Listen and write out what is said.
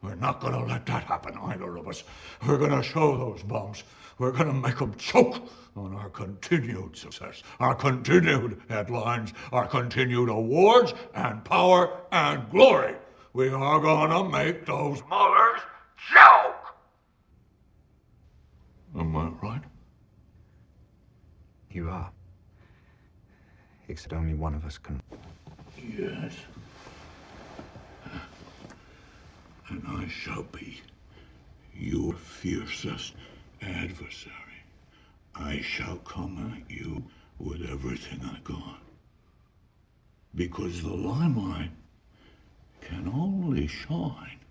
We're not going to let that happen, either of us. We're going to show those bums. We're going to make them choke on our continued success, our continued headlines, our continued awards and power and glory. We are going to make those mothers choke. Am I right? You are. Except only one of us can. Yes. And I shall be your fiercest adversary. I shall come at you with everything I got. Because the limelight can only shine